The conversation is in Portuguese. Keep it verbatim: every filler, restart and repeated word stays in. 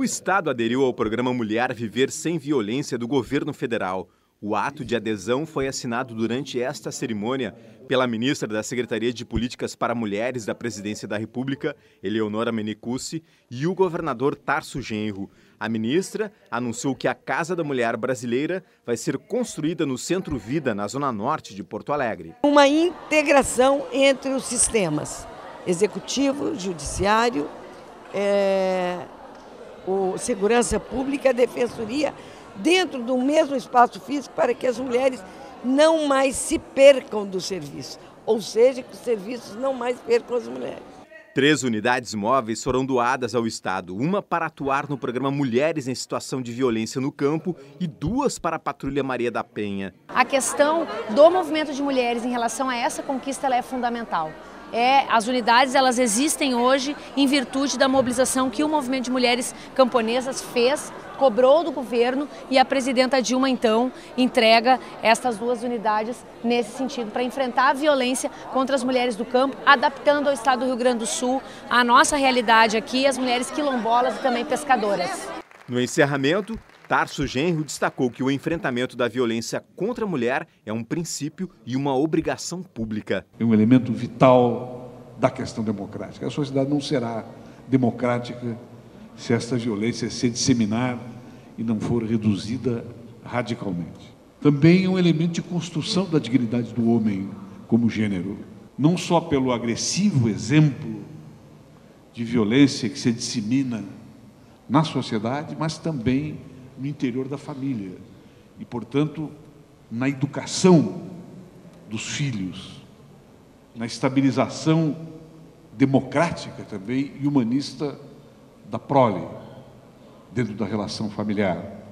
O Estado aderiu ao programa Mulher Viver Sem Violência do governo federal. O ato de adesão foi assinado durante esta cerimônia pela ministra da Secretaria de Políticas para Mulheres da Presidência da República, Eleonora Menecuzzi, e o governador Tarso Genro. A ministra anunciou que a Casa da Mulher Brasileira vai ser construída no Centro Vida, na zona norte de Porto Alegre. Uma integração entre os sistemas executivo, judiciário, é, o segurança pública, a defensoria, dentro do mesmo espaço físico, para que as mulheres não mais se percam do serviço, ou seja, que os serviços não mais percam as mulheres. Três unidades móveis foram doadas ao Estado, uma para atuar no programa Mulheres em Situação de Violência no Campo e duas para a Patrulha Maria da Penha. A questão do movimento de mulheres em relação a essa conquista ela é fundamental. É, as unidades elas existem hoje em virtude da mobilização que o movimento de mulheres camponesas fez, cobrou do governo, e a presidenta Dilma então entrega estas duas unidades nesse sentido, para enfrentar a violência contra as mulheres do campo, adaptando ao estado do Rio Grande do Sul a nossa realidade aqui, as mulheres quilombolas e também pescadoras. No encerramento, Tarso Genro destacou que o enfrentamento da violência contra a mulher é um princípio e uma obrigação pública. É um elemento vital da questão democrática. A sociedade não será democrática se esta violência se disseminar e não for reduzida radicalmente. Também é um elemento de construção da dignidade do homem como gênero, não só pelo agressivo exemplo de violência que se dissemina na sociedade, mas também no interior da família e, portanto, na educação dos filhos, na estabilização democrática também e humanista da prole dentro da relação familiar.